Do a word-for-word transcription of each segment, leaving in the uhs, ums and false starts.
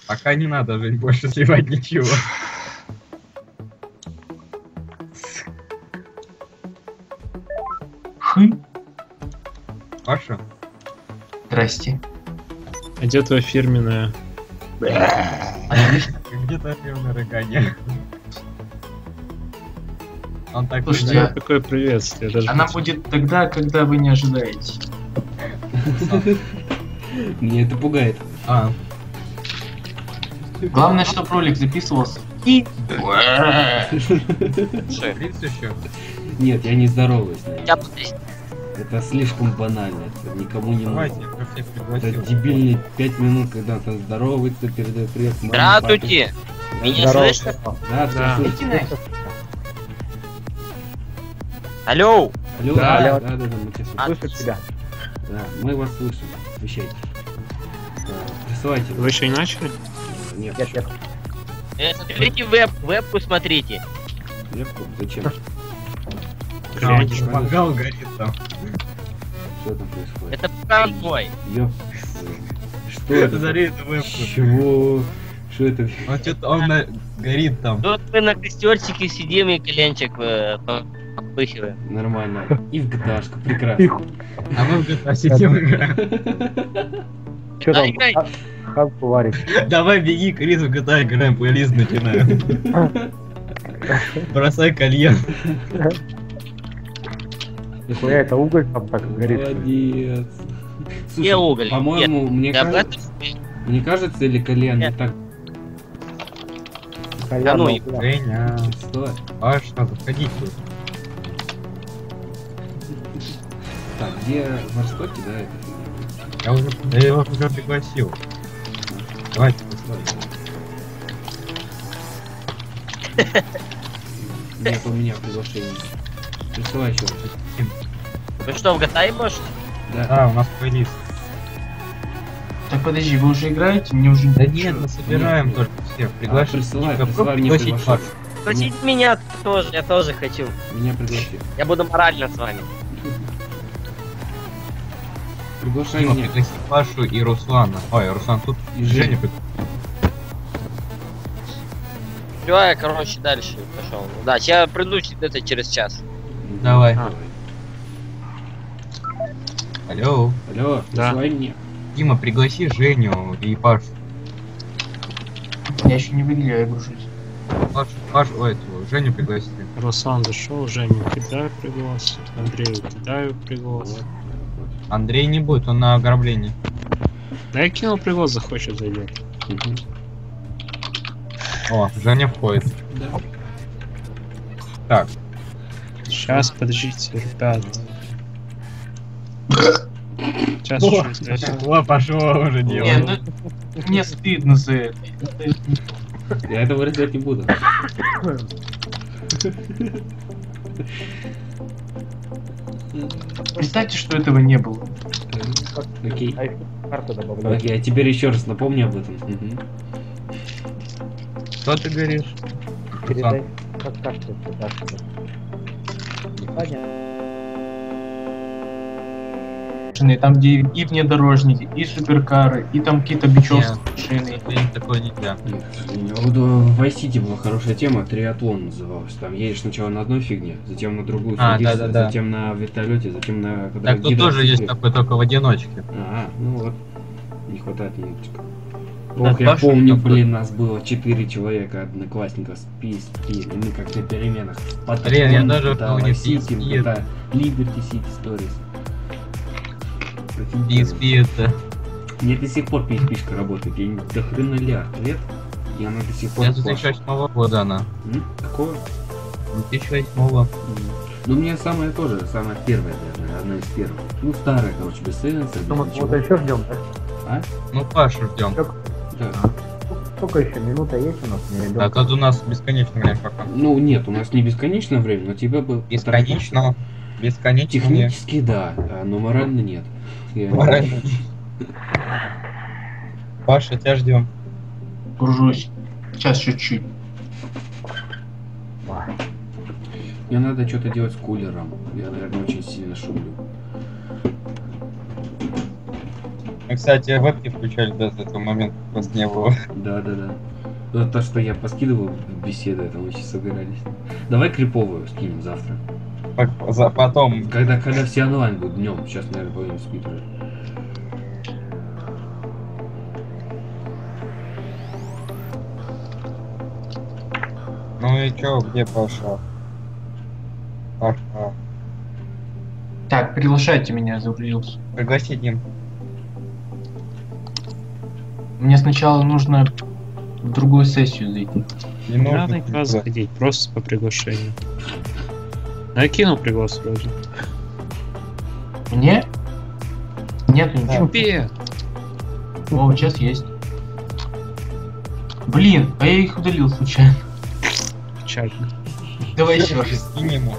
Пока не надо жить, больше сливать ничего. Хм. Паша? Здрасте. А где твоя фирменная? Где-то фирменное рыгание. Он так Слушайте, Я такое приветствие. Даже она не- будет тогда, когда вы не ожидаете. Меня это пугает. А, Главное, чтобы ролик записывался. И... Крис еще? Нет, я не здороваюсь. наверное. Я здесь. Это слишком банально. Это никому не Давайте, нужно. я всех Это пригласил. дебильные пять минут, когда он здоровается, передает привет маме, Здравствуйте! папе. Меня слышно? Да, все Да. слышно. Иди нафиг. Алло! Алло, Да. да, да, да, да, мы тебя слышим. Слышу тебя. Да, мы вас слышим. Отвечайте. Да, присылайте. Вы еще не начали? Нет, Нет, нет. Э, Смотрите веб, вебку смотрите. легко. Зачем? Гляньте. Мангал горит там. Что там происходит? Это конвой. Ёп. Что это? Смотри эту вебку. Чего? Что это? Он что-то, он на- горит там. Тут мы на костерчике сидим и коленчик э, по- попыхиваем. Нормально. И в джи ти эй-шку. Прекрасно. А мы в джи ти эй сидим играем. Че Да, там? играй. Ха- Хавку варишь. Давай беги, Крис, в джи ти эй играем, плейлист начинаем. Бросай колье. Нихуя, это уголь там так горит. Молодец. Где уголь? По-моему, мне Я об кажется, этом- мне кажется, или кальян не Нет. так. Да ну и- Женя, Что? Паша, заходите. Так, где в Востоке, да, это? Я уже, я его уже пригласил. Давайте посмотрим. Нет у меня приглашение. Присылай еще раз. Вы что, в Гатай можете? Да. Да, у нас плейлист. Так подожди, вы уже играете? Мне уже... Да нет, мы собираем Нет. только всех. А, Приглаши. присылай, Попробуй присылай мне пригласить приглашение. Пашу. Пригласите меня тоже, я тоже хочу. Меня пригласи. Я буду морально с вами. Приглашай Дима, меня. пригласи Пашу и Руслана. Ой, Руслан тут. И Женя Женя. пригласи. Все, я, короче, дальше пошел. Да, я приду это через час. Давай. А. Алло. Алло, Да. присылай мне. Дима, пригласи Женю и Пашу. Я еще не выиграл, я гружусь. Пашу, Пашу, ой, эту, Женю пригласи. Руслан зашел, Женю кидаю приглас, Андрею кидаю приглас. Андрей не будет, он на ограблении. Да я кинул приглас, захочет зайдет. Мгм. О, Женя входит. Да. Так, Сейчас, подождите, ребят. Сейчас еще здесь. о, пошло уже Не, дело. ну, мне стыдно за это. Я это вырезать не буду. Представьте, что этого не было. Окей. А их карту добавляю. Окей, а теперь еще раз напомни об этом. Мгм. Что ты говоришь? Передай. Как карту передашь. Понятно. Там, где и внедорожники, и суперкары, и там какие-то бечевские машины. Блин, такое нельзя. Вот в Vice City была хорошая тема, триатлон называлась. Там едешь сначала на одной фигне, затем на другую А, садишься, да-да-да. затем на вертолете, затем на... когда Так, тут гидро тоже есть сидит. такой, только в одиночке. А, ну вот. Не хватает минуточка. Так, Ох, я Паша помню, такой. блин, нас было четыре человека, одноклассника с пи эс пи, и мы как на переменах. Блин, я даже да, помню Vice City, пи эс пи. да, Liberty City Stories. пи эс пи это. У меня до сих пор пи эс пи-шка работает, я не до хрена лет лет, и она до сих пор Я с две плачет. тысячи восьмого года она. М? Какого? две тысячи восьмого. Ну, у меня самая тоже, самая первая даже, одна из первых. Ну, старая, короче, без сенса, без Ну, мы ничего. вот еще ждем, да? А? Ну, Пашу ждем. Да. Сколько еще? Минута есть у нас? Не идем. Так, а у нас бесконечно время пока. Ну, нет, у нас не бесконечное время, но тебя бы... Бесконечно. Бесконечно. Технически да, а, но морально нет. Я- Морально. Паша, тебя ждем. Гружусь. Сейчас чуть-чуть. Мне надо что-то делать с кулером. Я, наверное, очень сильно шумлю. Мы, кстати, вебки включали до этого момента, просто не было. Да, да, да. Ну, то, что я поскидывал в беседу, это мы сейчас собирались. Давай криповую скинем завтра. Пок- за- Потом. Когда, когда все онлайн будут днем. Сейчас, наверное, будем спить уже. Ну и чё, где Паша? Паша. Так, приглашайте меня, загрузился. Пригласи, Дим. Мне сначала нужно в другую сессию зайти. Не Не нужно. надо никуда заходить, просто по приглашению. Я кинул приглас вроде. Мне? Нет, ничего. Тебе! О, сейчас есть. Блин, а я их удалил случайно. Печально. Давай еще раз. Скинь ему.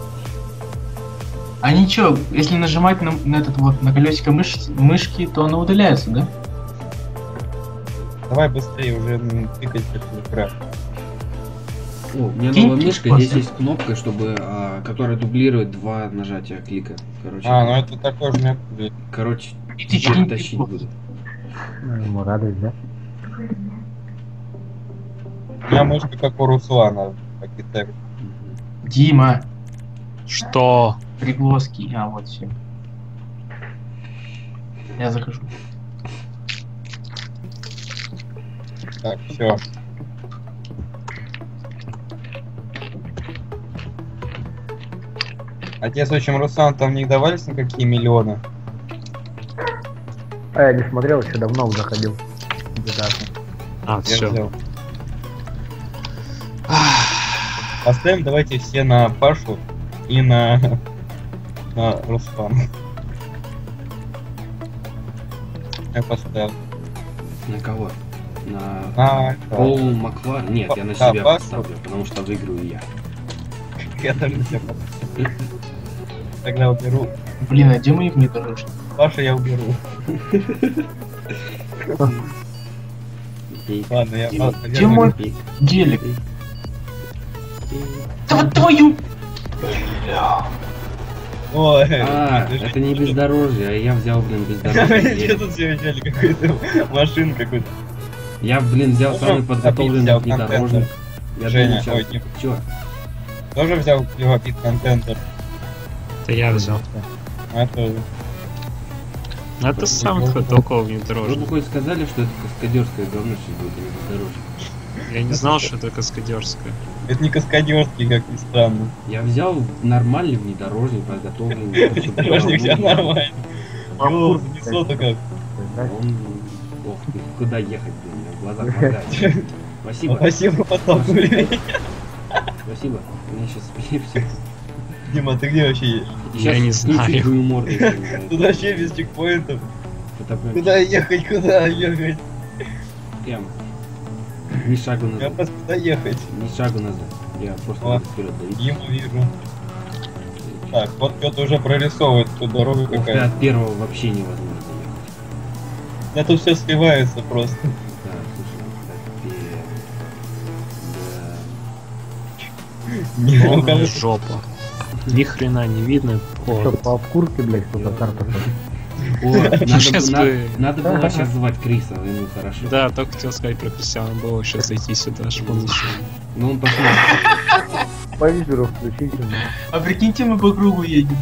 А ничего, если нажимать на, на этот вот на колесико мыш- мышки, то оно удаляется, да? Давай быстрее уже м, тыкать в экран. О, у меня Кинь новая мышка, после. здесь есть кнопка, чтобы, а, которая дублирует два нажатия клика. Короче, А, ну это такой же нет. блин. короче, И ты я кинь тащить телефон. буду. Ну, ему радость, да? У меня мышка как у Руслана. Так и так. Мгм. Дима, Что? пригласки. А, вот все. Я захожу. Так, все. Отец отчим Руслан, там не давались никакие миллионы? А я не смотрел, еще давно заходил. Где-то. А, Я все. взял. Поставим давайте все на Пашу и на, на Руслана. Я поставил. На кого? На А, Пол Маквар? Нет, я на Да, себя Пашу. поставлю, потому что выиграю я. я тоже на себя поставил. Тогда уберу. Блин, а где мои внедорожники? Паша я уберу. Пик, Ладно, я... Дима, я- где мой пик, гелик? пик. Да вот твою! Ой, А, держи. это не бездорожье, а я взял, блин, бездорожье. Где тут все взяли какую-то машину какую-то? Я, блин, взял Ну, самый что, подготовленный взял внедорожник. Я Женя, думал, ой, сейчас... Дим. Чё? Тоже взял пивопит контентер? Это я взял. А тоже. Ну, это сам такого Вы бы внедорожника. хоть сказали, что это каскадерское говно сейчас будет, а не бездорожье. Я не знал, что это каскадерское. Это не каскадерский, как ни странно. Я взял нормальный внедорожник, подготовленный. короче, Дорожник все говно. нормально. Йоу, занесло-то как. Он... Ох, ты, куда ехать, блин, у меня в глазах моргает. Спасибо, Спасибо, потом. блин. спасибо. У меня сейчас эпилепсия. Дима, ты где вообще едешь? Я не знаю. твою морду. если не знаю. Тут вообще без чекпоинтов. Это прям Куда ехать, куда ехать? прям. Ни шагу Я назад. просто куда ехать? Ни шагу назад. Я просто О. буду вперед давить. Диму вижу. Так, вот кто-то уже прорисовывает эту дорогу Ух ты, какая-то. от первого вообще невозможно ехать. Да тут все сливается просто. Да, слушай, капец. Да. Не, у Полная кого-то жопа. Ни хрена не видно. Что, О, по обкурке, блядь, что-то карта. О, надо, Сейчас бы- бы- надо, надо было сейчас звать Криса, ему хорошо. да, только хотел сказать про Кристиана, было сейчас зайти сюда, чтобы он еще. Ну он пошел. По визору включите. А прикиньте, мы по кругу едем.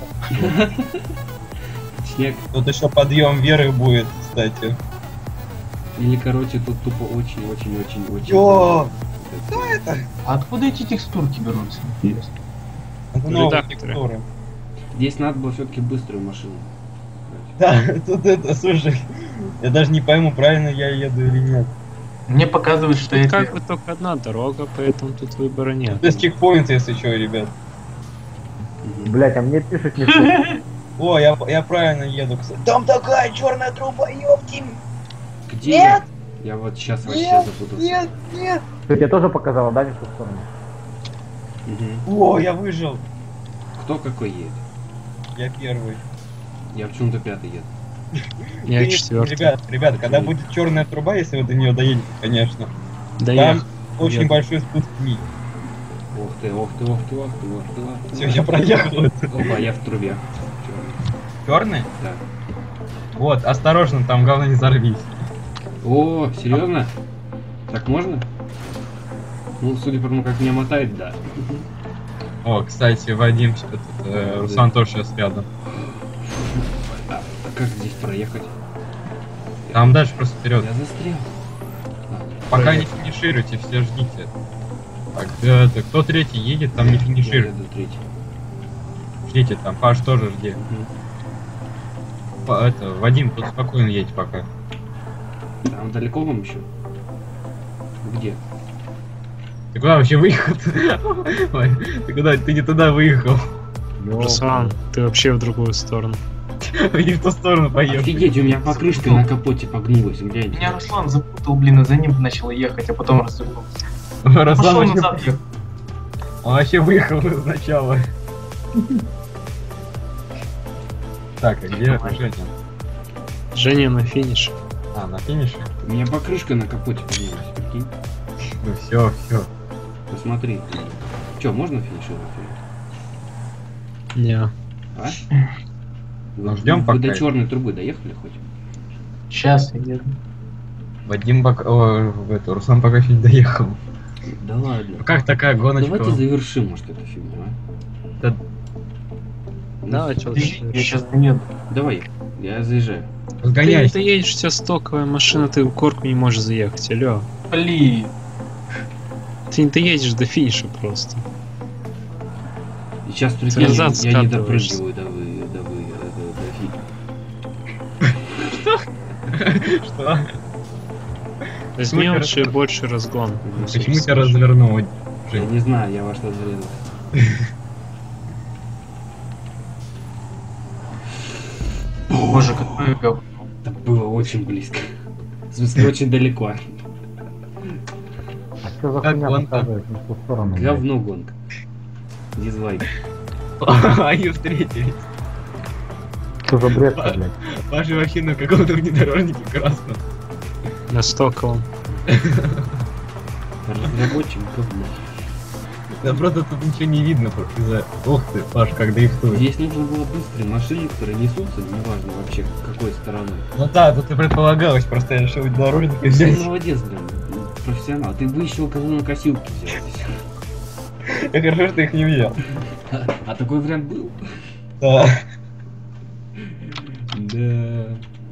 Снег. Тут еще подъем веры будет, кстати. Или, короче, тут тупо очень-очень-очень-очень... Йо! Что это? А откуда эти текстурки берутся? Интересно. Это новая Редакторы. текстура. Здесь надо было все-таки быструю машину. Да, тут это, слушай, я даже не пойму, правильно я еду или нет. Мне показывают, что я... Тут как бы только одна дорога, поэтому тут выбора нет. Без чекпоинта, если что, ребят. Мгм. Блять, а мне пишут не то. О, я, я правильно еду, кстати. Там такая черная труба, ёпти! Где? Нет! Я вот сейчас вообще Нет, запутался. нет, нет! Ты тебе тоже показала, да, не в ту сторону? Мгм. О, я выжил! Кто какой едет? Я первый. Я почему-то пятый еду. Я Ты- четвертый. Ребят, ребят, когда будет черная труба, если вы до нее доедете, конечно, Да я. там очень еду. большой спуск вниз. Ох ты, ох ты, ох ты, ох ты, ох ты, ох ты. Все, я проехал. Опа, я в трубе. Черный? Да. Вот, осторожно, там главное не взорвись. О, серьезно? Так можно? Ну, судя по тому, как меня мотает, да. О, кстати, Вадим, этот, э, Руслан тоже сейчас рядом. А, а как здесь проехать? Там дальше просто вперед. Я застрял. Пока не финишируйте, все ждите. Так, э, это, кто третий едет, там не Я финиширует. еду третий. Ждите, там Паш тоже жди. Мгм. Па- это, Вадим, тут спокойно едь пока. Там далеко вам еще? Где? Ты куда вообще выехал? Ой, ты куда? Ты не туда выехал. Ёлка. Руслан, ты вообще в другую сторону. Не в ту сторону поехал. Офигеть, у меня покрышка на капоте погнулась, гляньте. Меня Руслан запутал, блин, и за ним начал ехать, а потом развернулся. Руслан Пошел вообще, назад ехал. он вообще выехал сначала. Так, а где Женя? Женя на финише. А, на финише? У меня покрышка на капоте погнулась, прикинь. Ну все, все. Посмотри. Че, можно финишировать? Не. А? Ну, ждем Вы пока. до черной трубы доехали хоть? Сейчас я еду. Вадим пока... О, в эту, Руслан пока еще не доехал. Да ладно. Ну как такая гоночка? Давайте завершим, может, эту фигню, а? Да, Давай, чё Подожди, ты я сейчас доеду. Давай, я заезжаю. Ты, разгоняйся. ты едешь, у тебя стоковая машина, ты в горку не можешь заехать, алло. Блин. Ты не доедешь до финиша просто. И сейчас, прикинь, я, Назад я не скатываешься. допрыгиваю до вы, до вы, до, до фиг. Что? Возьми Супер. лучше больше разгон. Почему тебя развернуло? Я Жень? не знаю, я во что залезал. Боже, какое говно. Это было очень близко. В смысле, очень далеко. А что за Как хуйня гонка? показывает на ту сторону? блядь? Говно гонка. Дизлайк. Они встретились. Что за бред, блядь? Паша вообще на каком-то внедорожнике красном. На стоковом. Разработчик говно. Да просто тут ничего не видно из-за... Ух ты, Паш, как дрифтует. Здесь нужно было быстрые машины, которые несутся, неважно вообще какой стороной. Ну да, тут и предполагалось, просто я решил внедорожник Ты взять. молодец, блин, профессионал. Ты бы еще козлонокосилки взял здесь. Я хорошо, что их не взял. А, а такой вариант был? Да. Да.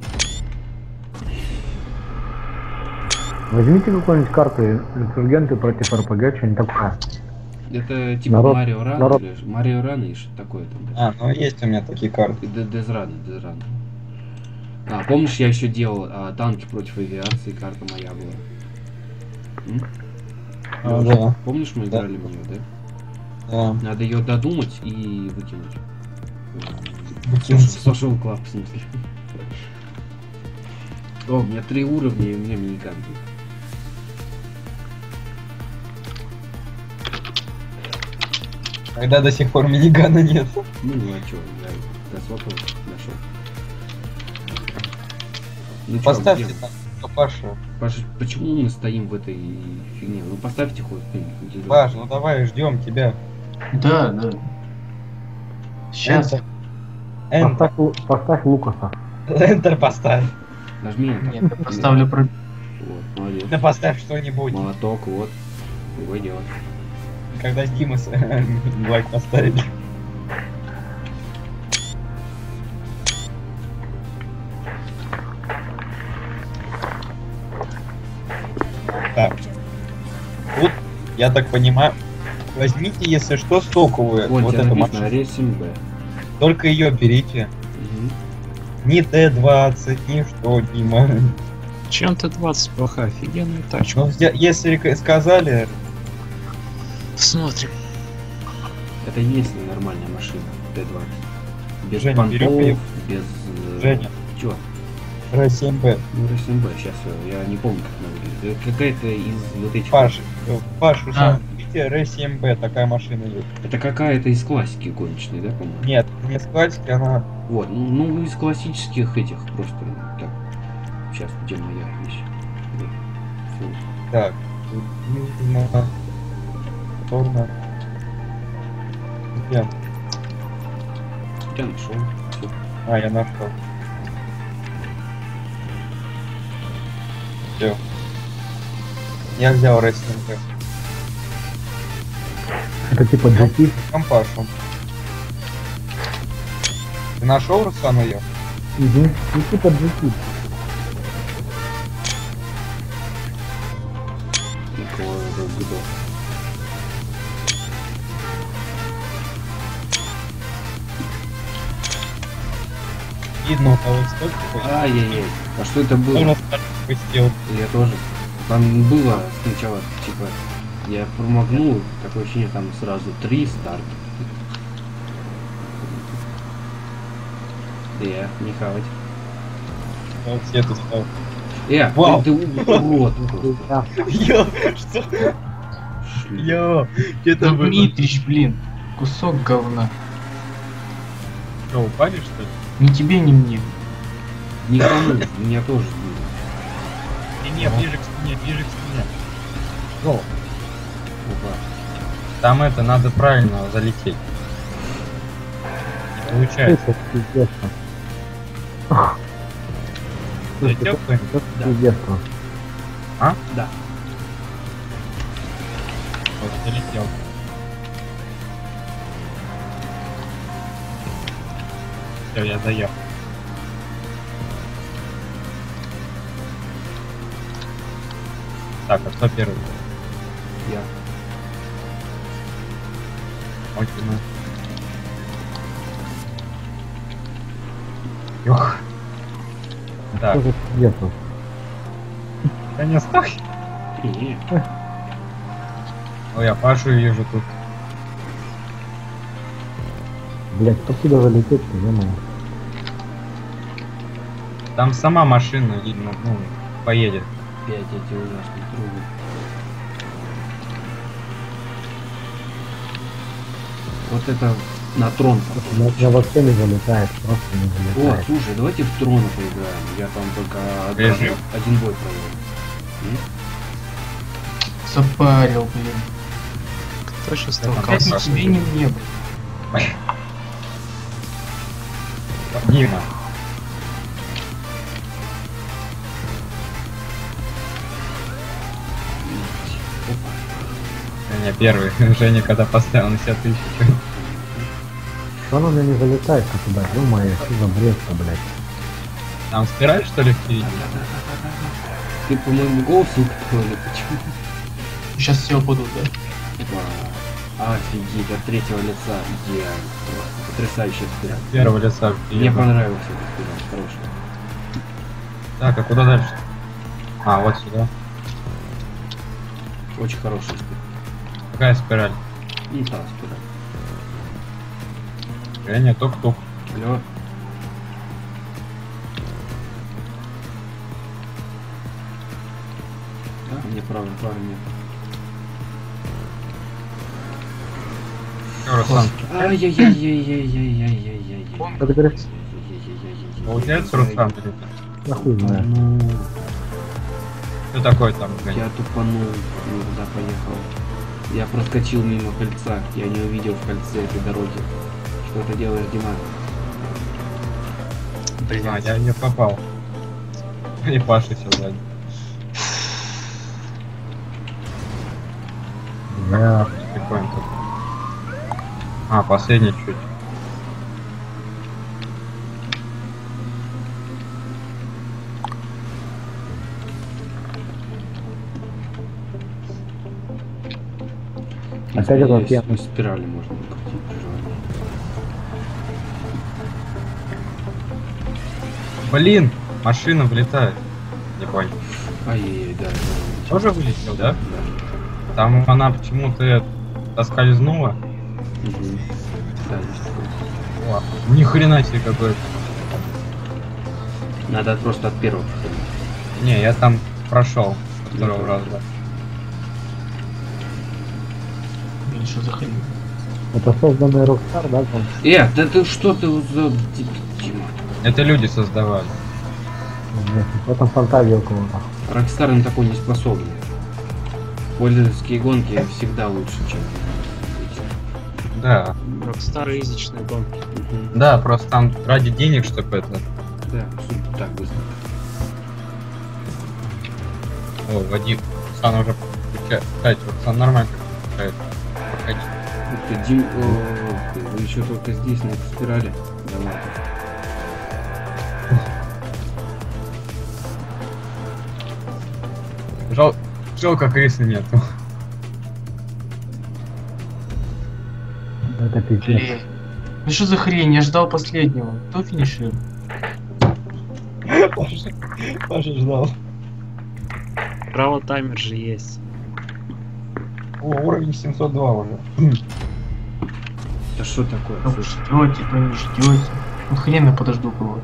Возьмите какую-нибудь карту инсургенты против РПГ, что-нибудь такое. Это типа Народ- Марио Ран народ- или Марио Ран и что такое там. А, ну есть у меня такие карты. И Дезран, Дезран. А, помнишь, я еще делал а, танки против авиации, карта моя была. М? А, да. Помнишь, мы Да. играли в нее, да? Да. Надо ее додумать и выкинуть. Выкинуть. Сошел класс, в смысле. О, у меня три уровня и у меня миниган будет. Когда до сих пор минигана нет. Ну, ну а чё, я до сотого нашел. Ну, чё, Поставьте где? там, что Паша. Паша, почему мы стоим в этой фигне? Ну, поставьте хоть кто-нибудь. Паш, ну давай, ждем тебя. Да, да. Сейчас. Enter. Enter. Поставь, Лу- поставь Лукаса. Enter поставь. Нажми. Нет, я поставлю про... Вот, молодец. Да поставь что-нибудь. Молоток, вот. Его делать. Когда с Димой с- лайк поставили. Так. Тут, я так понимаю, возьмите, если что, стоковую. Вот, вот тебе эту написано машину. Racing B. Только ее берите. Мгм. Ни Т двадцать, ни что, Дима. Чем Т двадцать плохая, офигенная тачка. Ну, я- если река- сказали, Смотрим. Это есть нормальная машина, Т двадцать. Без Женя, понтов, бери ее. без... э, Женя, Чё? Р семь Б. Ну, Racing B, сейчас я не помню, как она выглядит. Это какая-то из вот этих... Паш, э, Паш, А. Руслан, видите, Р семь Б, такая машина есть. Это какая-то из классики гоночной, да, по-моему? Нет, не с классики, она... Вот, ну, ну, из классических этих просто, так, сейчас, где моя вещь? Вот. Фу. Так, видно, ровно. Где? Я нашел. Всё. А, я нашел. Все. Я взял рейсинг. Это типа джи ти. Компашу. Ты нашел Руслан ее? Угу. Ну типа джи ти. Никого уже гудов. Видно, у кого столько. Ай-яй-яй. А что это было? Он пустил. Я тоже. Там было сначала, типа, я промахнул, такое ощущение, там сразу три старта. Э, не хавать. Он все тут стал. Э, Вау. ты, ты урод просто. Йо, что? Шлюх. Йо, что Да это было? Дмитрич, блин, кусок говна. Что, упали что ли? Ни тебе, ни мне. Никому, меня тоже сбили. Не, не, ближе к стене, ближе к стене. Го. Опа. Там это, надо правильно залететь. Не получается. Это пиздец. Залетел кто-нибудь? Это Да. пиздец. Да. Вот, залетел. Все, я заехал. Так, а кто первый? Я. Окей, ну. Ёх. Так, Это пиздец. да не стой. Не. Ой, я Пашу вижу тут. Блять, как сюда залететь-то, ё-моё. Там сама машина, видно, ну, поедет. Опять эти ужасные трубы. Вот это на трон У похоже. меня- у меня вообще не залетает, просто не О, залетает. слушай, давайте в трона поиграем. Я там только один, Режим. один бой провел. М? Запарил, блин. Кто сейчас Да, Опять ни тебе, ни мне, блин. Дима. Не, первый. Женя когда поставил на себя тысячу. Что она у меня не залетает-то туда? Ё-моё, что за бред-то, блядь. Там спираль, что ли, впереди? Ты, по-моему, голосу кто-ли? Почему? Сейчас все будут, да. Вау. Офигеть, от третьего лица идеально. Просто потрясающий взгляд. Первого лица Мне впереди. понравился этот взгляд, хороший. Так, а куда дальше? А, вот сюда. Очень хороший взгляд. Какая спираль? И та спираль. Женя, тук-тук. Алло. Да, мне правда, правда нет. Чё, Руслан, Ай-яй-яй-яй-яй-яй-яй-яй-яй. Что ты говоришь? получается, Руслан, или нет? Я хуй знаю. Ну, Что такое там, Женя? я тупанул, не туда поехал. Я проскочил мимо кольца, я не увидел в кольце этой дороги. Что ты делаешь, Дима? А, я не попал. И Паша все сзади. Я... Прикольно тут. А, последний чуть. Опять это Здесь тема. спирали можно крутить при желании. Блин, машина вылетает. Не понял. Ай-яй-яй, да, да. Тоже вылетел, да? Да. Там она почему-то соскользнула. Угу. Да, есть такое. О, ни хрена себе какой-то. Надо просто от первого проходить. Не, я там прошел со второго раза. Меньше заходи. Это созданный Rockstar, да, там? Э, да ты что ты за... Дима? Это люди создавали. Нет, в этом фантазия у кого-то. Рокстар на такой не способен. Пользовательские гонки всегда лучше, чем... Да. Rockstar изичные гонки. Мгм. Да, просто там ради денег, чтобы это. Да, супер, так быстро. О, Вадим, Сан уже... Кстати, вот Сан нормально пускает. Проходи. Ух ты, Дим, о, ух ты, вы еще только здесь, на этой спирали. Давай. Жал... Жалко, Криса нету. Это пиздец. Блин. Ну что за хрень? Я ждал последнего. Кто финиширует? Паша, Паша ждал. Право таймер же есть. О, уровень семьсот два уже. Да что такое? Ну, Слушай, ждете, то не ждете. Ну хрен я подожду кого.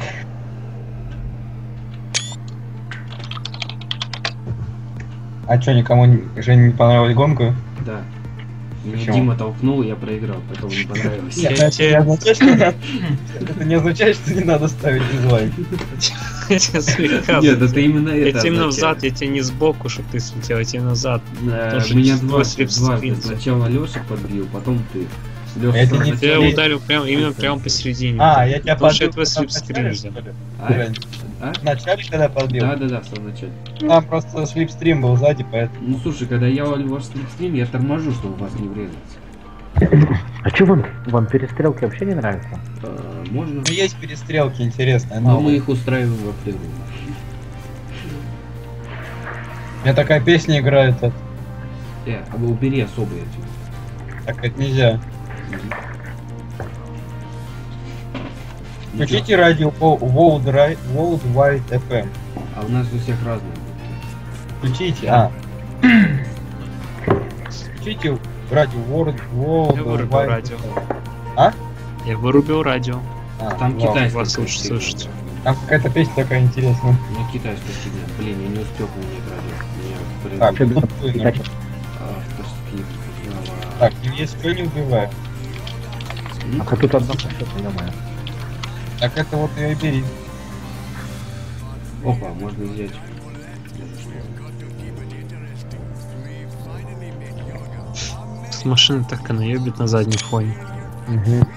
А чё, никому не- Жене не понравилась гонка? да. Меня Почему? Дима толкнул, и я проиграл, поэтому не понравилось. Я это, тебе- не означает, что надо... это не означает, что не надо ставить дизлайк. Я тебе слегка- Нет, это именно Я это тебе именно означает. взад, я тебе не сбоку, чтобы ты слетел, я тебе назад. Э, Тоже Меня твой дважды, слепстрим. дважды. Сначала Леша подбил, потом ты. Леша Это сам не начал. Я Нет. ударил прям, именно прямо посередине. А, я тебя Потому что подбил. это твой в самом слепстрим начале, же. что ли? А? Жень, А? В начале, когда подбил? Да, да, да, в самом начале. Там просто слипстрим был сзади, поэтому... Ну слушай, когда я валю ваш слепстрим, я торможу, чтобы в вас не врезаться. А что вам, вам перестрелки вообще не нравятся? Э, можно. Ну, есть перестрелки интересные, Но но... мы их устраиваем в апреле. У меня такая песня играет, это... Э, а вы убери особые эти. так это нельзя. Ничего. Включите радио Wo- World Ri- Worldwide эф эм. А у нас у всех разные. Включите, а. Включите радио World Я вырубил Worldwide радио. эф эм. А? Я вырубил радио. А, Там вау. китайская вас лучше песня. слышать. Там какая-то песня такая интересная. Ну, китайская фигня. Блин, я не успел поменять радио. Меня Так, прям- Что, ну, без- ну, авторские права. Так, если что, не убиваю. М? А тут одно что-то, ё-моё. Так это вот ее и бери. Опа, можно взять. Тут машина так и наебит на заднем фоне. Мгм.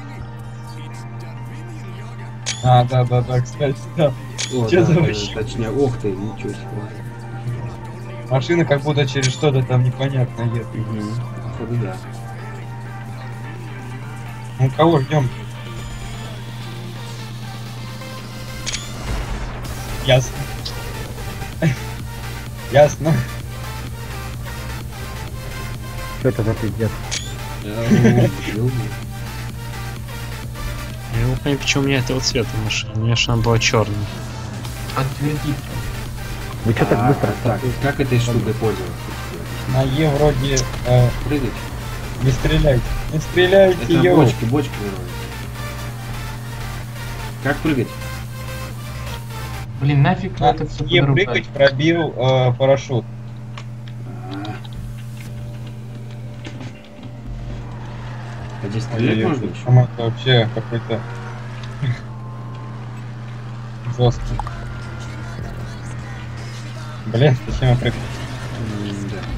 А, да, да, да, кстати, да. О, Чё да, за да, вообще? точнее, ох ты, ничего себе. Машина как будто через что-то там непонятно едет. Угу. Походу, да. Ну кого ждем? Ясно. Ясно. Что это за пиздец? Я убил. Я не понимаю, почему у меня этого цвета машина. У меня же она была черная. Отвердить. Вы что так А, быстро? Так, как этой штукой пользоваться? На Е вроде э, Прыгать? не стреляйте. Не стреляйте, Это йоу. бочки, бочки вырвать. Как прыгать? Блин, нафиг вы На это все Е прыгать пробил э, парашют. А. А здесь стрелять Ой-ой-ой, можно еще? там это вообще какой-то жестко. Блин, зачем я прыгаю? М, Да.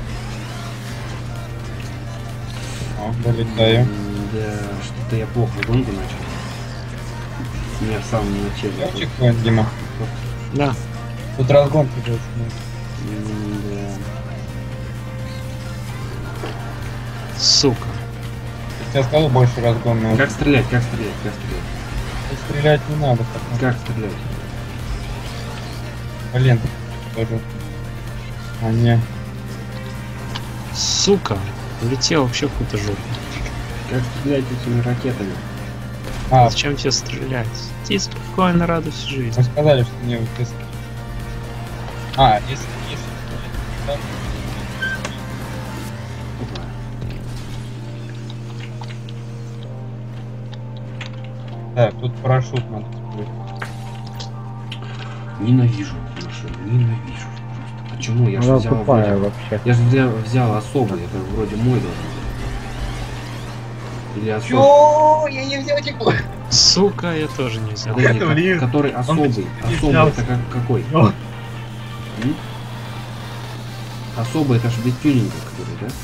О, долетаю. М, Да, что-то я плохо гонку начал. Меня в самом начале. Девчик твой, Дима. Да. Тут разгон идет. М, Да. Сука. Я сказал больше разгон, но Как стрелять, как стрелять, как стрелять? стрелять не надо. потом. Как стрелять? Блин, тоже. А не. Сука. Улетел вообще в какую-то жопу. Как стрелять этими ракетами? А, Зачем тебе стрелять? Иди спокойно, радуйся жизни. мы сказали, что не выписывай. А, если, если... да. Опа. Так, тут парашют надо открыть. Ненавижу эту машину, ненавижу просто. Почему? Я же Она взял тупая вроде... вообще. Я же взял, взял особый, это вроде мой должен быть. Или особый. Чё? Я не взял типа. Сука, я тоже не взял. Подожди, ко- Блин. который особый. не Особый взялся. это как, какой? О. М? Особый это же без тюнинга, который, да?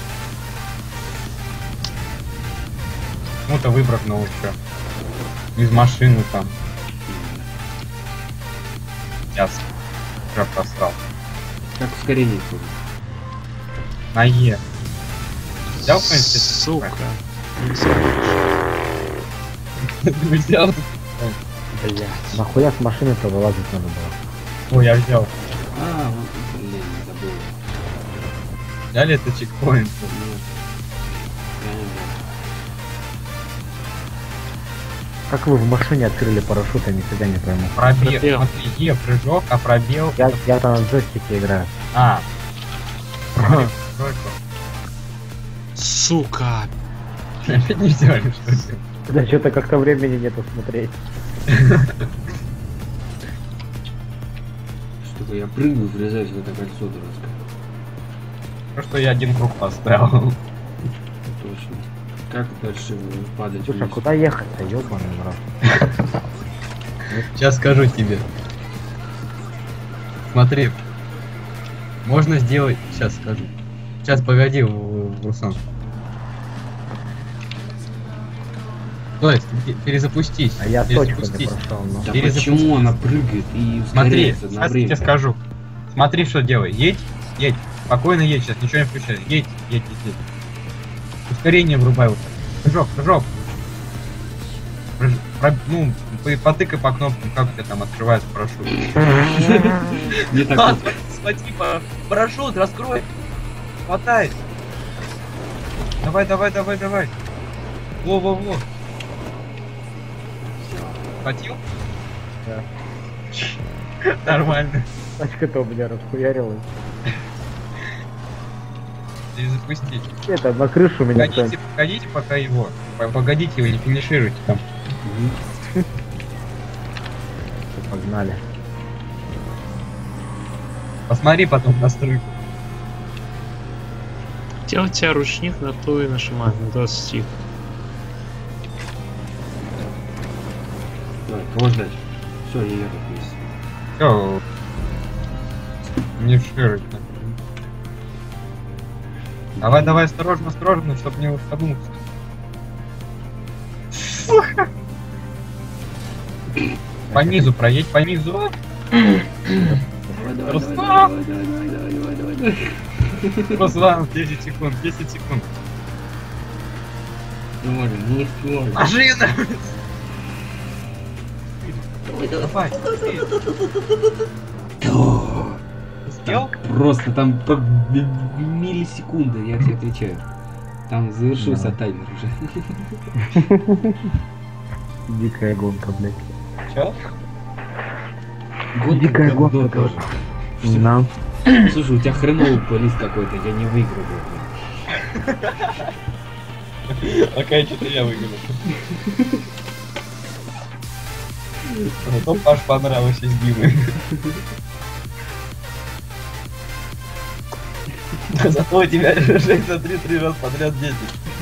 Ну-то выбракнул еще. Из машины там. Ясно. Уже просрал. Как ускорение тоже. На Е. Взял, в принципе? Сука. Ты взял? Блять. Нахуя с машины-то вылазить надо было? Ой, я взял. А, вот, блин, забыл. Взяли это чекпоинт. Нет. Я не знаю. Как вы в машине открыли парашют, я нифига не пойму. Пробел. Пробел. Смотри, Е, прыжок, а пробел... Я, я там на джойстике играю. А. Смотри, тройку. Сука. Опять не взяли, что ли? Да что-то как-то времени нету смотреть. Что-то я прыгаю, врезаюсь в это кольцо дурацкое. То, что я один круг поставил. Точно. Как дальше падать Слушай, а вниз? куда ехать-то, ёбаный в рот? Сейчас скажу тебе. Смотри. Можно сделать... Сейчас скажу. Сейчас погоди, в- в- Руслан. То есть, пе- перезапустись. А я точку не перезапустись. прошел, ну. Да перезапустись. почему она прыгает и Смотри, ускоряется сейчас я тебе одновременно? скажу. Смотри, что делай. Едь, едь. Спокойно едь, сейчас ничего не включай. Едь, едь, едь, едь. Ускорение врубай вот так. Прыжок, прыжок. Прыж- про- Ну, по- потыкай по кнопкам, как у тебя там открывается парашют. Не так А, вот. Смотри, па- парашют, раскрой. Хватай. Давай, давай, давай, давай. Во-во-во. Хватил? Да. Нормально. Тачка-то у меня расхуярилась. Перезапустить. Это, на крышу меня Погодите, погодите пока его. П- Погодите его, не финишируйте там. Мгм. погнали. Посмотри потом настройку. Где у тебя ручник, на то и нажимай, на то стик. Давай, кого ждать? Все, я еду вниз. Все. Не финишируйте. Давай, давай, осторожно, осторожно, чтобы не уткнуться. По низу проедь, по низу. Давай, давай, Руслан! давай, давай, давай, давай, давай, давай, давай. Руслан, десять секунд, десять секунд. Не можем, не успеваем. Машина! Давай, давай. Давай. О, Успел? Просто там по ми- миллисекунды, я тебе отвечаю. Там завершился Да. таймер уже. Дикая гонка, блядь. Чё? Гонка Дикая говно гонка тоже. На. Слушай, у тебя хреновый плейлист какой-то, я не выиграл. блин. Такая что-то я выиграл. Зато Паш понравился с Димой. Зато у тебя шесть на три три раз подряд десять.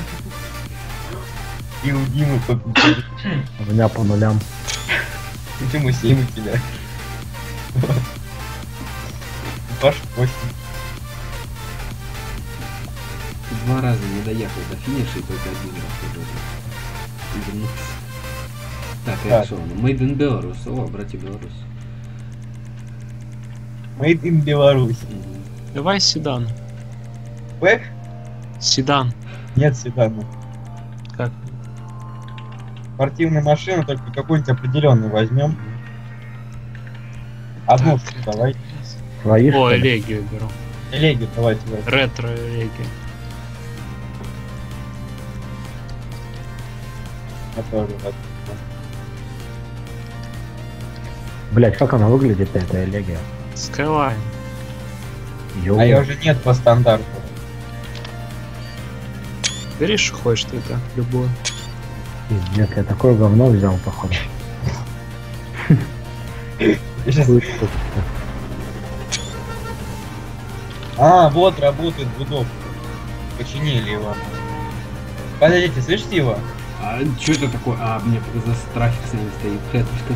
И у Димы по... У меня по нулям. Почему семь у тебя? Паш восемь. Два раза не доехал до финиша и только один раз уже вернулся. Так, Так. хорошо. Made in Belarus. О, братья Беларусь. Made in Беларусь. Мгм. Давай седан. Бэк? Седан. Нет седана. Как? Спортивную машину, только какую-нибудь определенную возьмем. Одну Так. давай. Свои, что О, ли? элегию беру. Элегию давайте возьмем. Ретро элегию. Я тоже возьму. Блять, как она выглядит, эта элегия? Skyline. Ёу. А ее уже нет по стандарту. Бери, что хочешь тогда, любую. Пиздец, я такое говно взял, походу. Я щас- Хуй тут. А, вот работает гудок. Починили его. Подождите, слышите его? А что это такое? А, мне показалось, трафик с нами стоит. Это что?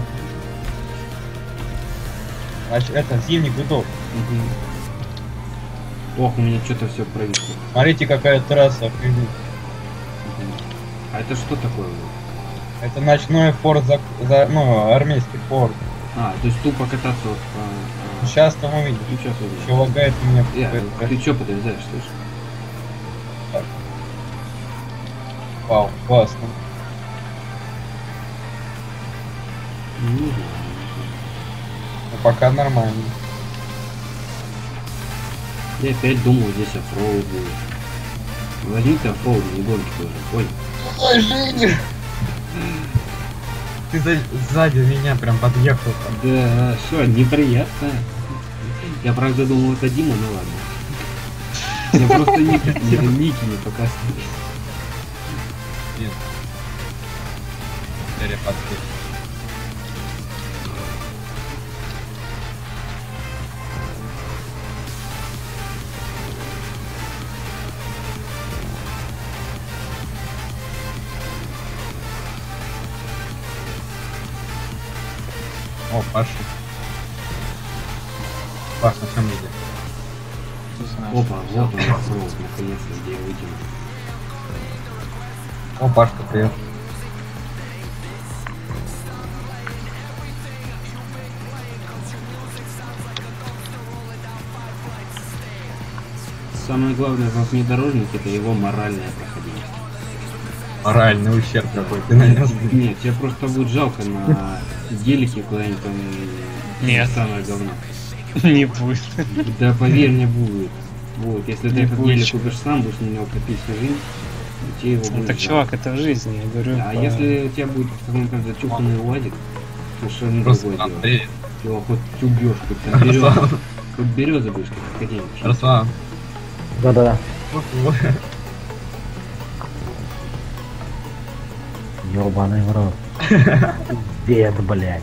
Значит, это зимний гудок. Мгм. Ох, у меня что-то все провисло. Смотрите, какая трасса. охренеть. Мгм. А это что такое? Это ночной форт, за, за- ну, армейский форт. А, то есть тупо кататься вот по... Сейчас там увидим. Ну, сейчас Еще лагает у меня. Э, ты чё подвязаешь, слышишь? Вау, классно. Не знаю. Ну, пока нормально. Я опять думал, здесь оффроуд будет. Возьми-ка оффроуд, не гонки тоже, понял? Ой, Женя! Ты за- сзади меня прям подъехал. Да, что, неприятно. Я правда думал, это Дима, ну ладно. Я просто ники, ники не показываю. Нет. Перепадки. О, Паша. Паш, на чем едет? Опа, вот он оффроуд, наконец-то, где я вытяну. О, Пашка, привет. Самое главное в внедорожнике это его моральная проходимость. Моральный ущерб какой ты нанес. Нет, тебе просто будет жалко на гелике куда-нибудь там. Нет. Самое говно. Не будет. Да поверь мне, будет. Вот, если ты Не этот будет. гелик купишь сам, будешь на него копить всю жизнь, и тебе его Ну будет так, жалко. чувак, это в жизни, я говорю. А по- если у тебя будет какой-нибудь зачуханный УАЗик, совершенно Просто другое дело. Андрей. Его хоть убьешь, хоть там березы, Руслан. хоть березы будешь как где-нибудь. Руслан. Да-да-да. Ёбаный в рот. Дед, блядь.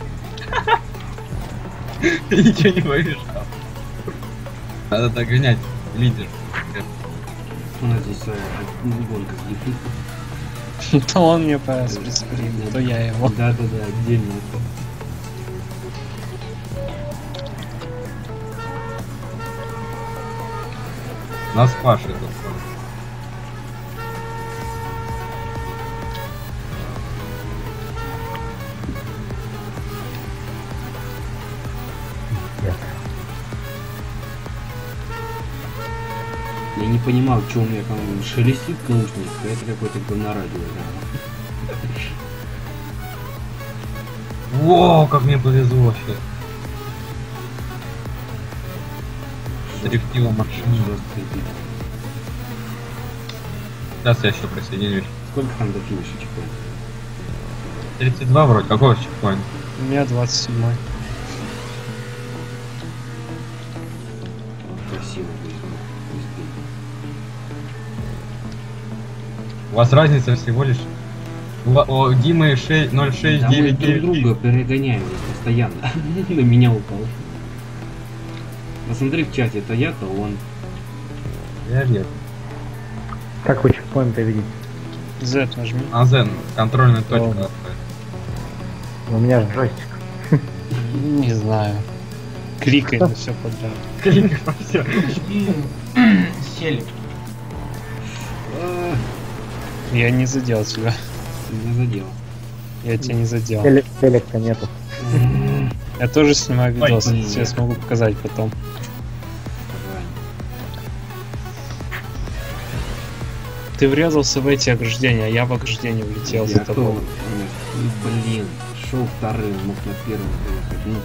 Ты ничего не боишься. Надо догонять лидер. У нас здесь э, гонка с дефи. То он мне по спринту, то я его. Да-да-да, отдельно. Нас Паша тут. Дед. Я не понимал, что у меня там шелестит наушник, это какой-то говнорадио. Да. Во, как мне повезло вообще. Дрифтила машина. Жесткая битва. Сейчас я еще присоединюсь. Сколько там до финиша чекпоинт? тридцать два вроде. Какой чекпоинт? У меня двадцать седьмой. Красиво будет. У вас разница всего лишь... У ва- У Димы шесть ноль шесть Да мы девять друг девять. друга перегоняем здесь постоянно. На меня упал. Посмотри в чате, то я, то он. Я нет. Как вы чекпоинты видите? Z нажми. А Зен, контрольная точка. Ладно. У меня же джойстик. Не знаю. Крикай на все подряд. Клик, все. Сели. А, Я не задел тебя. меня задел. Я тебя не задел. Телек- Телек-то нету. Я тоже снимаю Ой, видос, блин. тебе смогу показать потом. Давай. Ты врезался в эти ограждения, а я в ограждение влетел за Я тобой. кто? Ну, блин, шел вторым, мог на первом приехать.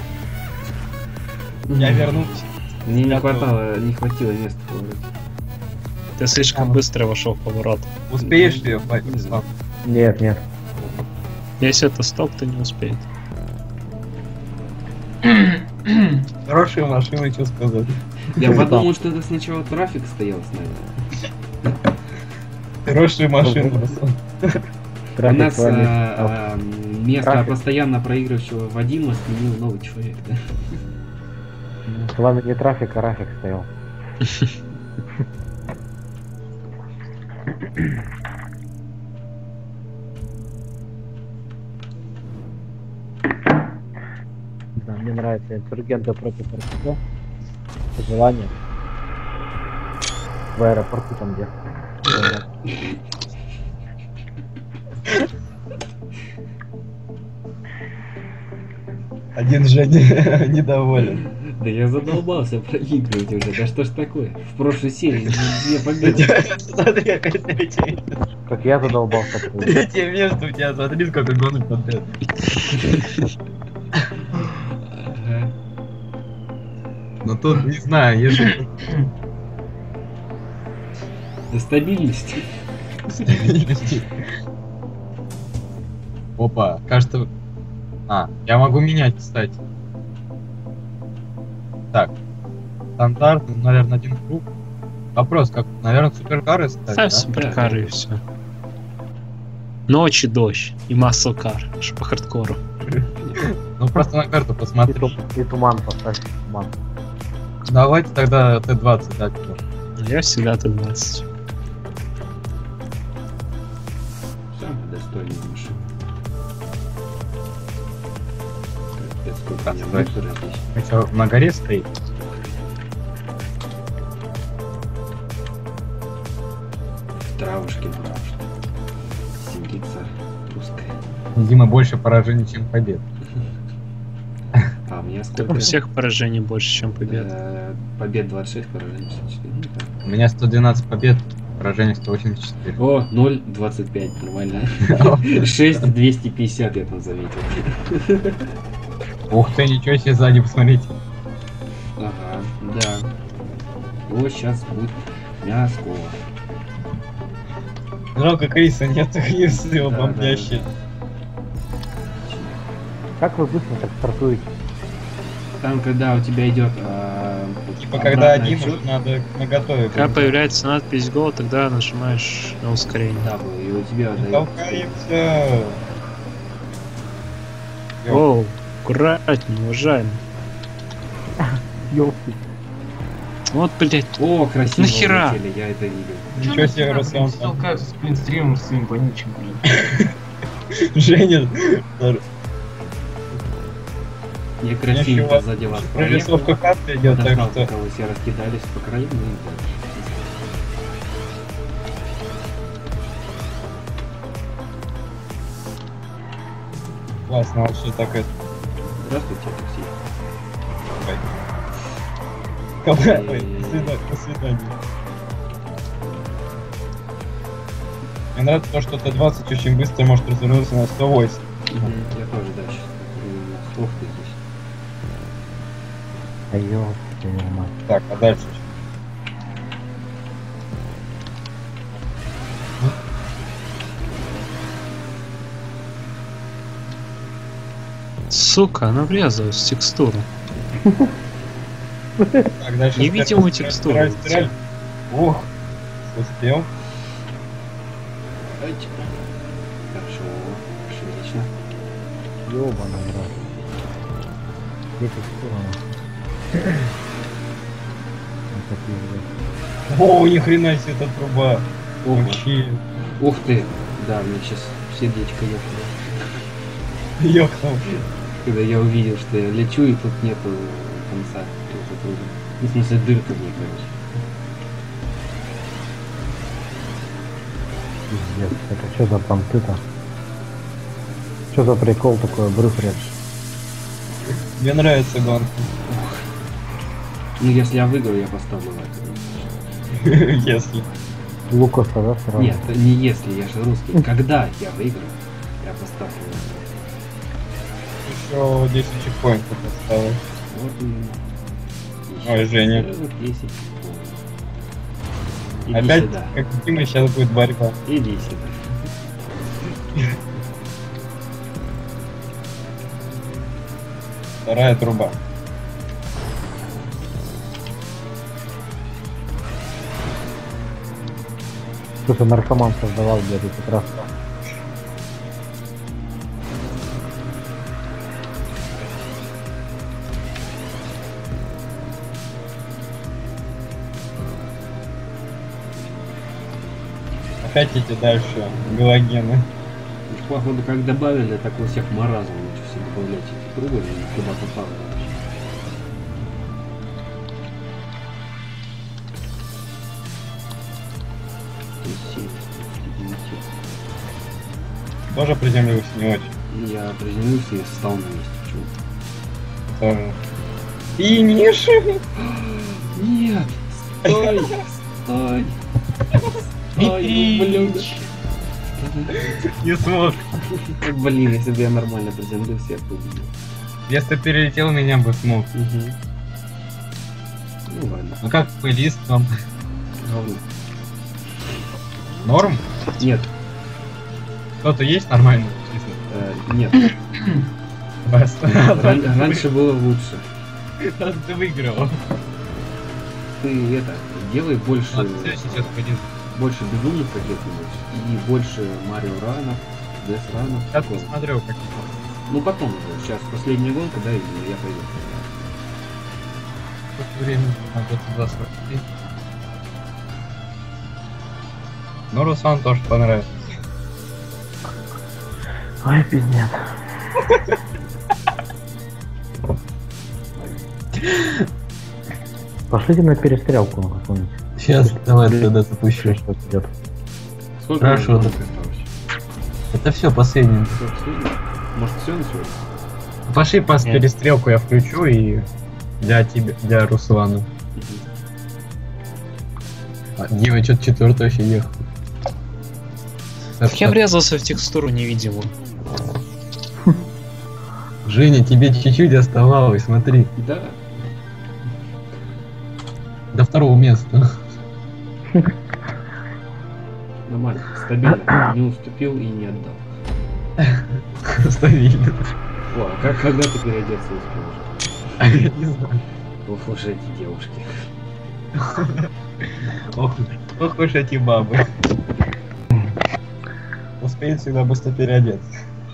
Ну. Я вернулся. Мне не Я хватало, не хватило места в повороте. Ты слишком быстро вошел в поворот. Успеешь ты, Владислав? Нет, нет. Если это стоп, то не успеет. Хорошая машина, что сказать. Я подумал, что это сначала трафик стоял с нами. Хорошая машина, Руслан. У Трафик нас с вами. а, а, место Трафик. постоянно проигрывающего Вадима сменил новый человек, да? С вами не трафик, а рафик стоял. Да, мне нравится инсургенты против РПГ. Пожелание. В аэропорту там где. Один Женя недоволен. Да я задолбался проигрывать уже, да что ж такое? В прошлой серии две победы. Смотри, опять третье. Как я задолбался. прыгать. Третье место у тебя, смотри, сколько гонок подряд. Ага. Ну тут, не знаю, если... Стабильность. Опа, кажется... А, я могу менять, кстати. Так. Стандарт, ну, наверное, один круг. Вопрос, как, наверное, суперкары ставить, Ставь да? суперкары и все. Ночь и дождь. И маслкар. Аж по хардкору. Ну просто на карту И, посмотри. ту- и туман поставь. Туман. Давайте тогда Т двадцать, да, типа. Я всегда Т двадцать. Самый достойный машина. Капец, сколько у меня векторов здесь. Мы что, на горе стоит? В травушке, муравушке. Синица русская. Дима больше поражений, чем побед. А у меня У сколько? всех поражений больше, чем побед. Э, Побед двадцать шесть, поражений шестьдесят четыре. Ну, так. У меня сто двенадцать побед, поражений сто восемьдесят четыре. О, ноль двадцать пять, нормально. шесть двести пятьдесят я там заметил. Ух ты, ничего себе, сзади посмотрите. Ага, да. Вот сейчас будет мяско. Жалко Криса нет, Крис его Да, бомбящий. Как вы быстро так стартуете? Там, когда у тебя идет а, Типа когда обратный один, отсчет, надо наготове. Когда быть. появляется надпись Go, тогда нажимаешь на ускорение. да, был, и у тебя Не дает. толкаемся. Оу, аккуратнее, уважаемый. Ёлки. Вот, блять, О, красиво Нахера? улетели, я это видел. Ничего себе, Руслан. Толкаются с плинстримом своим вонючим, блин. Женя, Я красивенько Ничего. сзади вас прорисовка карты идет, так подождал, что... пока вы все раскидались по краям, ну и так. Классно, вообще так это... Здравствуйте, Алексей. Ой, До свидания. До свидания. Мне нравится то, что Т двадцать очень быстро может развернуться на сто восемь. Я тоже дальше. Ох ты здесь. А ёлки, нормально. Так, а дальше что? сука, она врезалась в текстуру. Так, дальше Невидимую спираль, текстуру. спираль, спираль. Ох, успел. Давайте. Хорошо, отлично. Ёбаный в рот. Где текстура? Вот такие, блядь. О, ни хрена себе эта труба. Ого. Вообще. Ух ты. Да, мне сейчас сердечко ёхнуло. Ёхнул. Когда я увидел, что я лечу, и тут нету конца. Тут трубы. Ну, в смысле, дырка в ней, короче. Пиздец. Это что за понты-то? Что за прикол такой, обрыв речь? Мне нравится гонка. Ну, если я выиграю, я поставлю лайк. Если. Лукаса, да, сразу? Нет, не если, я же русский. Когда я выиграю, я поставлю лайк. Еще десять чекпоинтов осталось. Вот и... Ой, Женя. Вот десять. Иди Опять, сюда. как с Димой, сейчас будет борьба. Иди сюда. Вторая труба. Слушай, наркоман создавал, блядь, этот раз. Опять идти дальше. Галогены. Походу, как добавили, так у всех маразм лучше все добавлять эти трубы, и туда попало. Тоже приземлился не очень. Я приземлился и встал на месте. Почему? Тоже. Финиш! Нет! Стой! Стой! Ой, блин. Не смог. Блин, если бы я нормально приземлился, я бы убил. Если ты перелетел, меня бы смог. Угу. Ну ладно. Ну как плейлист вам? Говно. Норм? Нет, Кто-то есть нормальный? э, нет. Бас. Ран- раньше было лучше. Ты выиграл. Ты это, делай больше, Ладно, всё, сейчас пойдем. больше безумных ракет и больше Марио ранов, Дес ранов. Сейчас такого. посмотрю, какие. Ну потом уже, сейчас последняя гонка, да, и я пойду. Сколько времени? Надо туда сорок три. Ну, Руслан тоже понравится. Ой, пиздец. Пошлите на перестрелку на какую-нибудь. Сейчас давай тогда запущу. Что идет. Сколько Хорошо, гонок да. осталось? Это все последнее. Всё, последнее? Может все на сегодня? Пошли по Нет. перестрелку я включу и для тебя, для Руслана. А, Дима что-то четвертый вообще ехал. Так я врезался в текстуру невидимую. Женя, тебе чуть-чуть оставалось, смотри. Да. До второго места. Нормально, стабильно. Не уступил и не отдал. Стабильно. О, а как, когда ты переодеться успел уже? Я не знаю. Ох уж эти девушки. Ох, ох уж эти бабы. Успеет всегда быстро переодеться.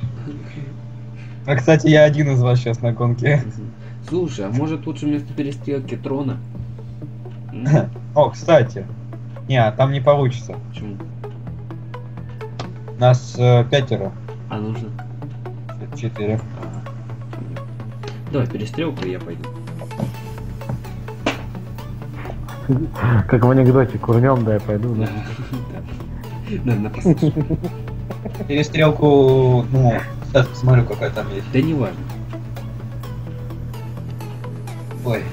А, кстати, я один из вас сейчас на гонке. Слушай, а может лучше вместо перестрелки трона? М? О, кстати. Не, а там не получится. Почему? Нас э, пятеро. А нужно? Четыре. А, понятно. Давай перестрелку, и я пойду. Как в анекдоте, курнем, да я пойду, да. Да, на пассаж. Перестрелку, ну, сейчас посмотрю, какая там есть. Да не важно. Ой.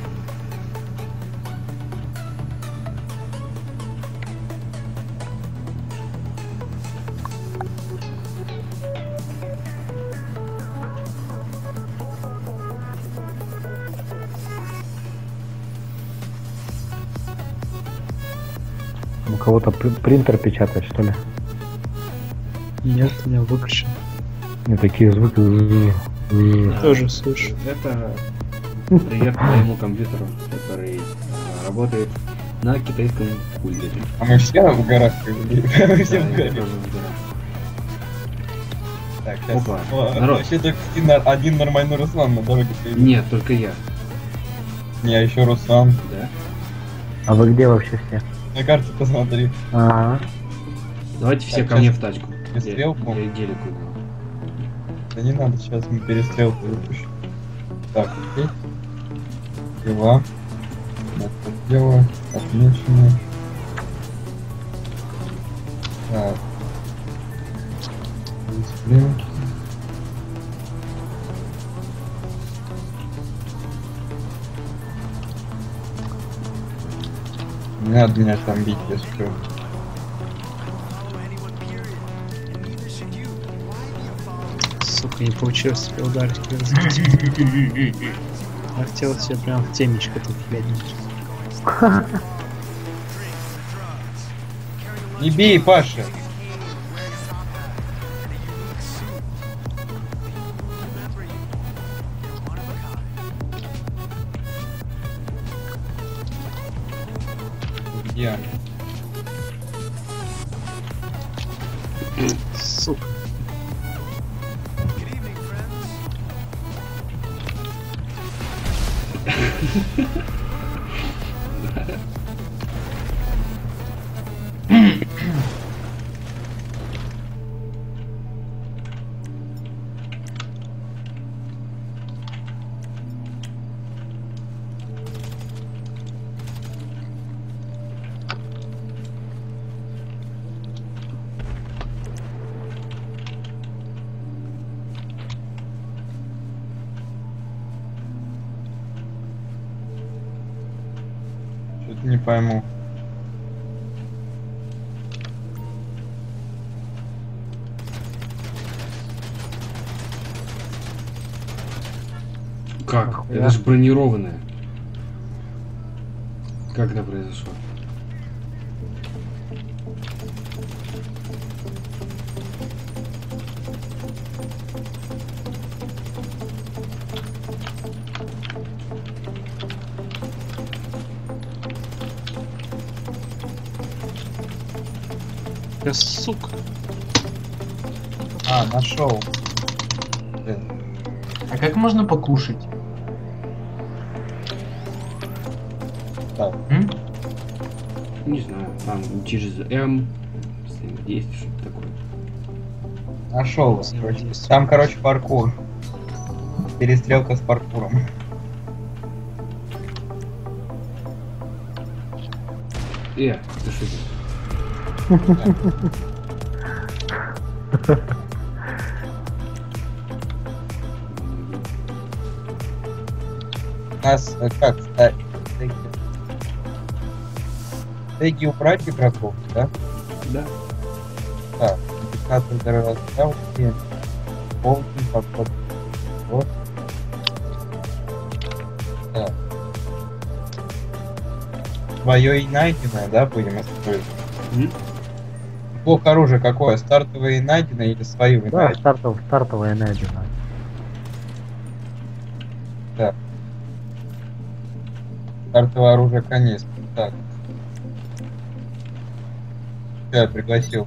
У кого-то пр- принтер печатает, что ли? Нет, у меня выключен. Не такие звуки. А, Тоже слышу. Это привет моему компьютеру, который а, работает на китайском кулере. А мы все в горах провели? Мы все Да, в я горе. тоже выбираю. Так, сейчас. Опа, О, народ. вообще только один, один нормальный Руслан на дороге стоит. Нет, только я. Не, а еще Руслан. Да? А вы где вообще все? На карте посмотри. Ага. Давайте все Так, ко мне сейчас в тачку. перестрелку. Я, я гелику. Да не надо, сейчас мы перестрелку выпущим. Так, окей. Дела. Это дело. Отмечено. Так. Дисплей. Не надо меня там бить, если что. Сука, не получилось тебя ударить. как разбить. Я хотел тебе прям в темечко тут яднуть. Не бей, Паша! Где они? Сука. что-то не пойму. Как? Это же бронированная. Как это произошло? Да сука. А, нашел. А как можно покушать? Так. М? Не знаю, там через М взаимодействие, что-то такое. Нашел вас, короче. Там, короче, паркур. Перестрелка с паркуром. Э, ты что делаешь? Нас э, как ставить? Теги. Теги убрать игроков, да? Да. Так, индикатор дорогостояния, полный подход. Вот. Так. Твое и найденное, да, будем использовать? М? Блок оружия какое? Стартовое и найденное или свое и Да, найденное? стартов, стартовая найдена. Так. Стартовое оружие канистр. Так. Я пригласил.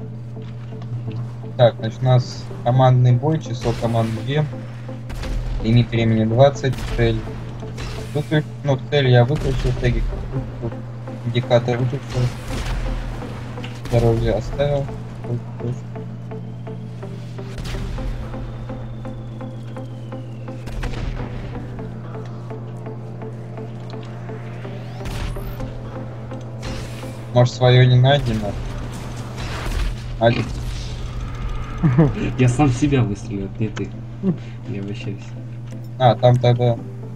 Так, значит, у нас командный бой, число команд две. Лимит времени двадцать, цель. Выключ... Ну, цель я выключил, теги индикатор выключил. Здоровье оставил. Может, свое не найдено? Алик. Я сам себя выстрелил, не ты. Не обращайся. А, там тогда...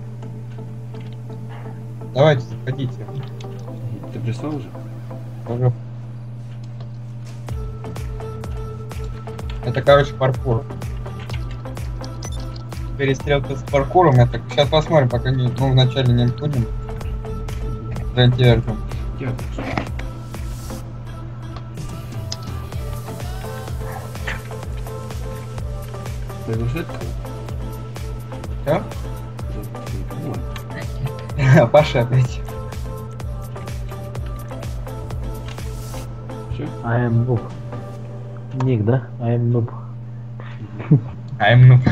Давайте, заходите. Ты прислал уже? Уже. Это, короче, паркур. Перестрелка с паркуром. Это сейчас посмотрим, пока не, ну, вначале не будем. Рентиверком. Я Приглашает кого? Все? Ну, ладно. Паша опять. Всё? I am noob. Ник, да? I am noob. I'm ну.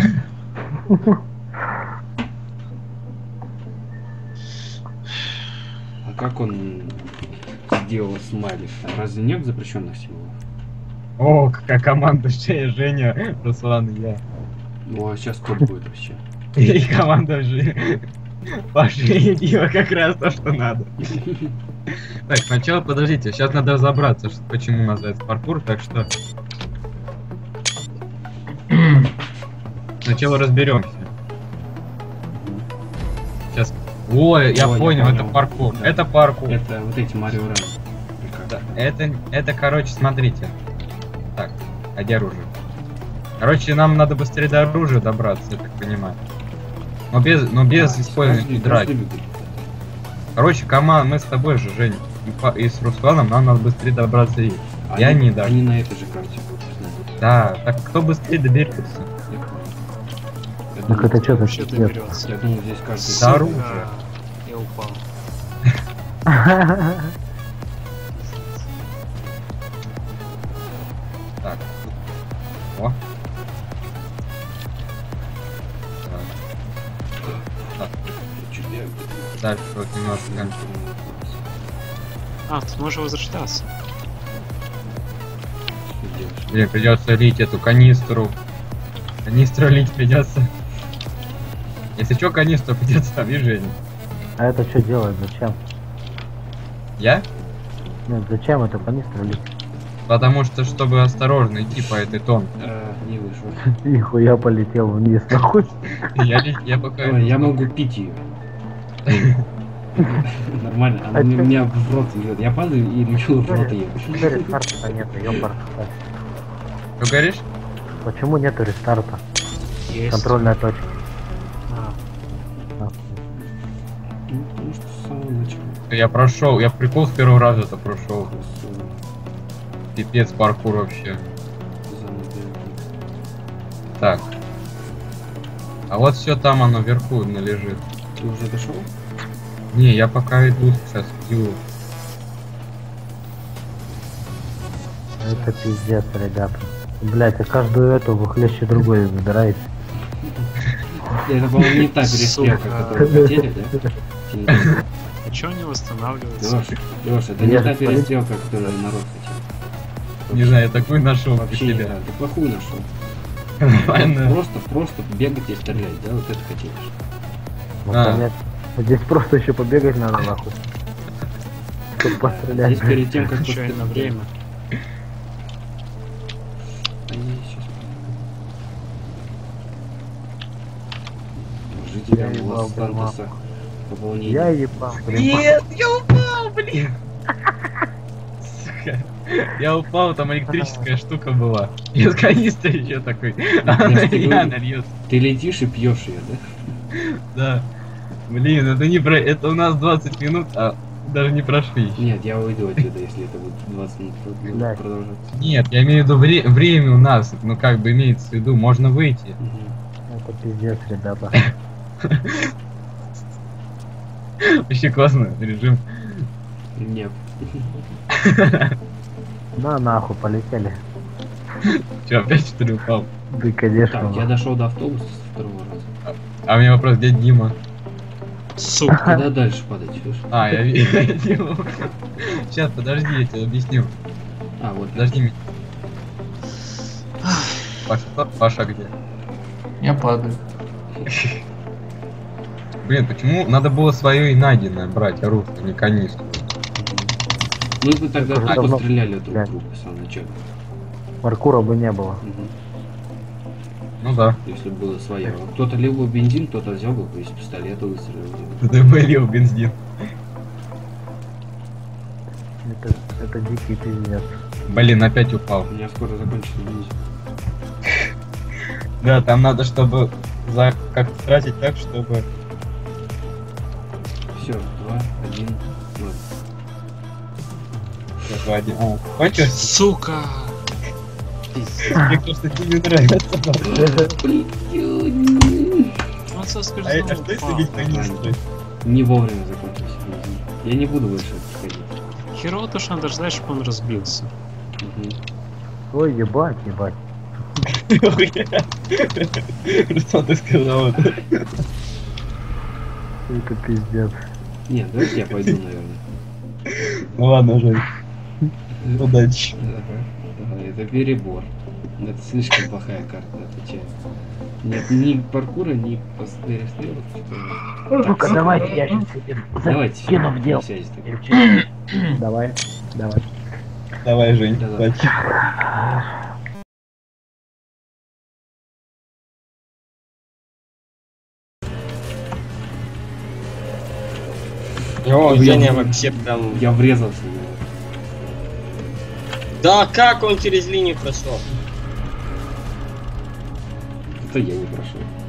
А как он сделал смайлик? Разве нет запрещенных символов? О, какая команда Женя, Руслан и я. Ну а сейчас кто будет вообще? И команда же. Паша и Дива как раз то, что надо. Так, сначала подождите, сейчас надо разобраться, что, почему называется паркур, так что... Сначала разберемся. Сейчас. Ой, я Ой, я понял, это понял. паркур. Да. Это паркур. Это вот эти Марио Ран. Да, это, это, короче, смотрите. Так, одни оружие. Короче, нам надо быстрее до оружия добраться, я так понимаю. Но без, но без использования драки. Короче, команда, мы с тобой же, Жень, и, по- и с Русланом, нам надо быстрее добраться и... Я они, не дам. Они на этой же карте будут знать. Да, так кто быстрее доберется? Я понял. Я Так думал, это что Вообще за нет? доберется. Я думал, здесь каждый... Да, оружие. А, я упал. Так. О. Так. Чё я- Дальше вот немножко. А, ты можешь возрождаться. Что делаешь? Блин, придется лить эту канистру. Канистру лить придется. Если что, канистру придется там и Женя. А это что делать? Зачем? Я? Нет, зачем это канистру лить? Потому что, чтобы осторожно идти по этой тонке. А, не вышло. Нихуя полетел вниз, нахуй. Я, ли- я пока... Ой, я могу пить ее. Нормально, она А у чё? меня в рот идет. Я падаю и решил в рот ей. Почему рестарта нету, ёпард? Что говоришь? Почему нету рестарта? Есть. Контрольная точка. А, Ну, потому что с самого начала. Я прошел, я прикол с первого раза это прошел. Просто Пипец паркур вообще. заново делать. Так. А вот все там оно вверху лежит. Ты уже дошел? Не, я пока иду сейчас иду. Это пиздец, ребята. Блять, а каждую эту выхлеще другой выбираете. Это, по-моему, не та перестрелка, Сука. которую хотели, да? Тинька. а чё не восстанавливается? Лёш, Лёш, это не Я та же перестрелка, которую народ хотел. Не знаю, я такой нашел для Вообще не себя. та, ты плохую нашел. Нормально. Просто, просто бегать и стрелять, да? Вот это хотели. Ну, А. понятно. Здесь просто еще побегать надо нахуй. Чтобы пострелять. Здесь перед тем, как Еще и на время. Они сейчас... Жители Я ебал, Лос-Сантоса. Пополнение. Я ебал, блин. Нет, я упал, блин. Сука. Я упал, там электрическая штука была. И с канистры еще такой. Я Она ж тебе реально говорю. льет. Ты летишь и пьешь ее, да? Да. Блин, это не про. Это у нас двадцать минут, а даже не прошли. еще. Нет, я уйду отсюда, если это будет двадцать минут будет Блядь. продолжаться. Нет, я имею в виду вре- время у нас. Ну как бы имеется в виду, можно выйти. Мгм. Это пиздец, ребята. Вообще классно режим. Нет. На нахуй, полетели. Че, опять что ли упал? Да, конечно. Так, я нахуй. дошел до автобуса со второго раза. А у меня вопрос, где Дима? Сука. Куда дальше падать, слышишь? А, я видел. Сейчас, подожди, я тебе объясню. А, вот. Подожди меня. Паша, Паша где? Я падаю. Блин, почему надо было свое и найденное брать оружие, а не канистру? Мы бы тогда Уже тупо давно- стреляли друг Блядь. друга с самого начала. Паркура бы не было. Мгм. Ну да. Если бы было свое. А кто-то лил бы бензин, кто-то взял бы из пистолета выстрелил. Ты вылил бензин. Это, это дикий пиздец. Блин, опять упал. У меня скоро закончится бензин. Да, там надо, чтобы за как тратить так, чтобы. Все, два, один, ноль. Сейчас, один. А, кончился? Сука. Мне кажется, тебе нравится. Он А соскользнул. это что если бить канистрой? Не вовремя закончился бензин. Я не буду больше отходить. Херово то, что надо ждать, чтобы он разбился. Мгм. Ой, ебать, ебать. Что ты сказал это? Это пиздец. Нет, давайте я пойду, наверное. Ну ладно, Жень. Удачи. Ага. Это перебор. Это слишком плохая карта, отвечаю. Нет ни паркура, ни пос- перестрелок. Ну-ка, давайте я сейчас этим Давайте. закину в дел. Сядь так. Давай, давай. Давай, Жень, Да-да. удачи. О, Я- Женя вообще прям... Я врезался. в него. Да как он через линию прошел? Это я не прошел.